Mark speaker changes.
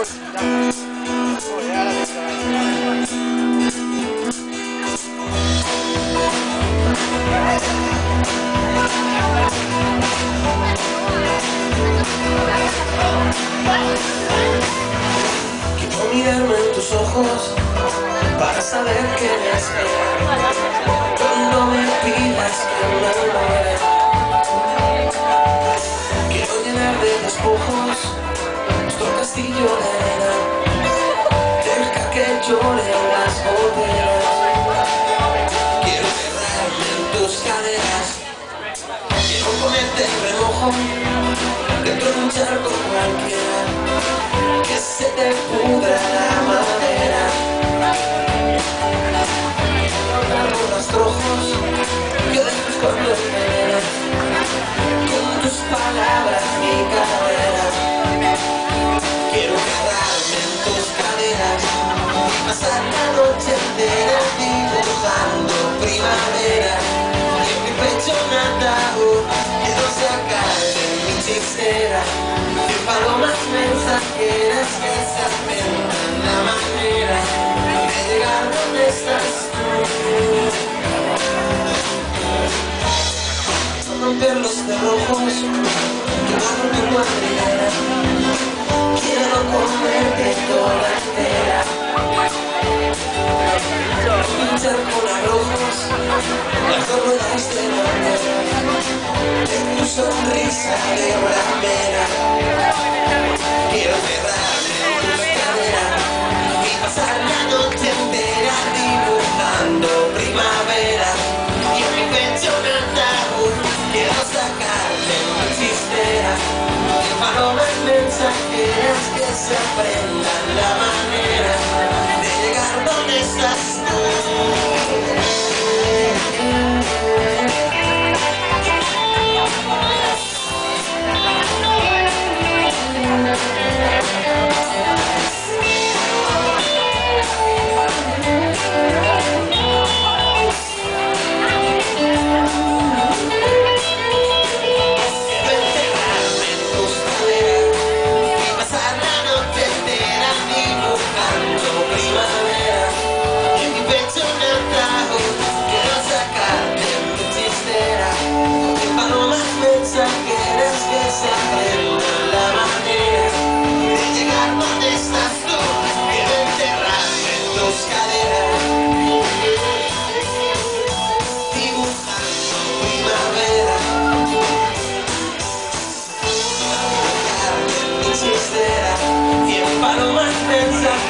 Speaker 1: Quiero mirarme en tus ojos para saber que eres mía. Cuando me pidas que me muera, quiero llenar de despojos nuestro castillo de arena. Deja que lloren las botellas. Quiero cerrarme en tus caderas. Quiero ponerte en remojo dentro de un charco cualquiera, que se te pudra la madera. Quiero rastrojos que dejes cuando veas con tus palabras mi carrera. Quiero quedarme en tus caderas y pasar la noche entera dibujando primavera. Y en mi pecho un ataúd quiero sacar de mi chistera 100 palomas mensajeras que se aprendan la manera de llegar donde estás tú. Romper los cerrojos, quemar mi madriguera. Quiero comerte toda entera. Pinchar con arrojos las dos ruedas de bandera de tu sonrisa de ramera. Quiero cerrarme en tus caderas y pasar la noche entera dibujando primavera. Y en mi pecho un ataúd quiero sacarle una chistera de palomas mensajeras que se aprendan la manera de llegar donde estás tú. Palomas mensajeras